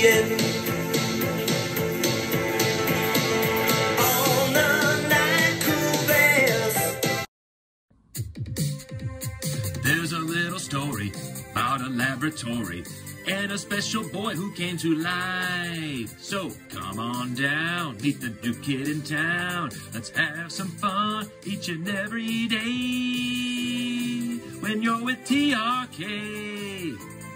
end. On the night cool bears. There's a little story about a laboratory and a special boy who came to life. So come on down, meet the new kid in town. Let's have some fun each and every day when you're with TRK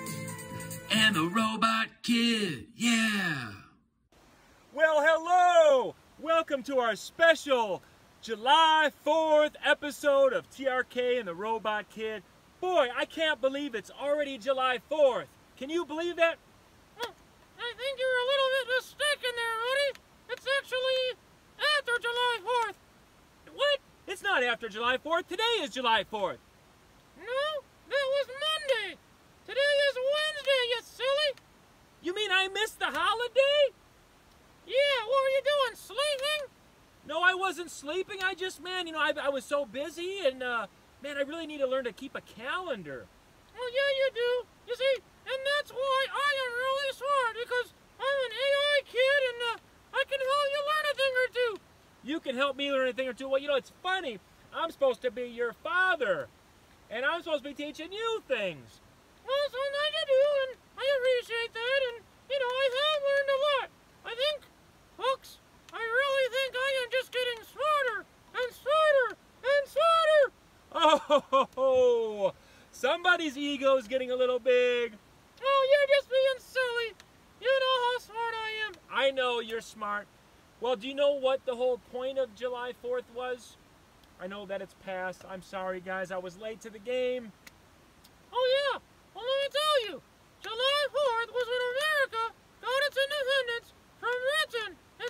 and the Robot Kid. Yeah. Well, hello! Welcome to our special July 4th episode of TRK and the Robot Kid. Boy, I can't believe it's already July 4th. Can you believe that? I think you're a little bit mistaken there, Woody. It's actually after July 4th. What? It's not after July 4th. Today is July 4th. No, that was Monday. Today is Wednesday, you silly. You mean I missed the holiday? Yeah, what were you doing, sleeping? No, I wasn't sleeping. I just, man, I was so busy and, man, I really need to learn to keep a calendar. Well, yeah, you do. You see, and that's why I am really smart, because I'm an AI kid and I can help you learn a thing or two. You can help me learn a thing or two. Well, it's funny. I'm supposed to be your father, and I'm supposed to be teaching you things. Well, so now you do, and I appreciate that, and, I have learned a lot. I think, folks, I really think I am just getting smarter and smarter and smarter. Oh, somebody's ego is getting a little big. Oh, you're just being silly. You know how smart I am. I know you're smart. Well, do you know what the whole point of July 4th was? I know that it's past. I'm sorry, guys. I was late to the game. Oh, yeah. Well, let me tell you. July 4th was when America got its independence from Britain in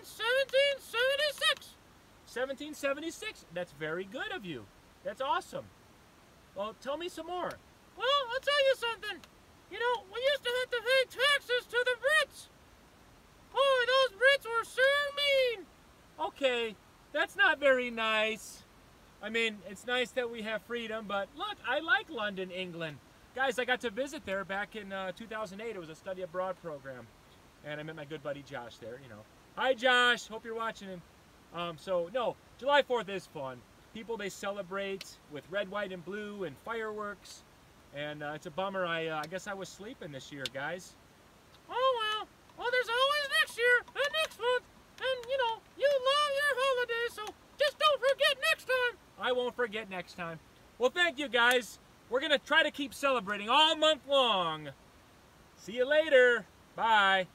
1776. 1776? That's very good of you. That's awesome. Well, tell me some more. Well, I'll tell you something. We used to have to pay taxes to the Brits. Boy, those Brits were sure mean. Okay, that's not very nice. I mean, it's nice that we have freedom, but look, I like London, England. Guys, I got to visit there back in 2008. It was a study abroad program. And I met my good buddy Josh there, Hi, Josh. Hope you're watching him. No, July 4th is fun. People, they celebrate with red, white, and blue and fireworks. And it's a bummer. I guess I was sleeping this year, guys. Oh, well, there's always next year and next month. And, you love your holidays, so just don't forget next time. I won't forget next time. Well, thank you, guys. We're going to try to keep celebrating all month long. See you later. Bye.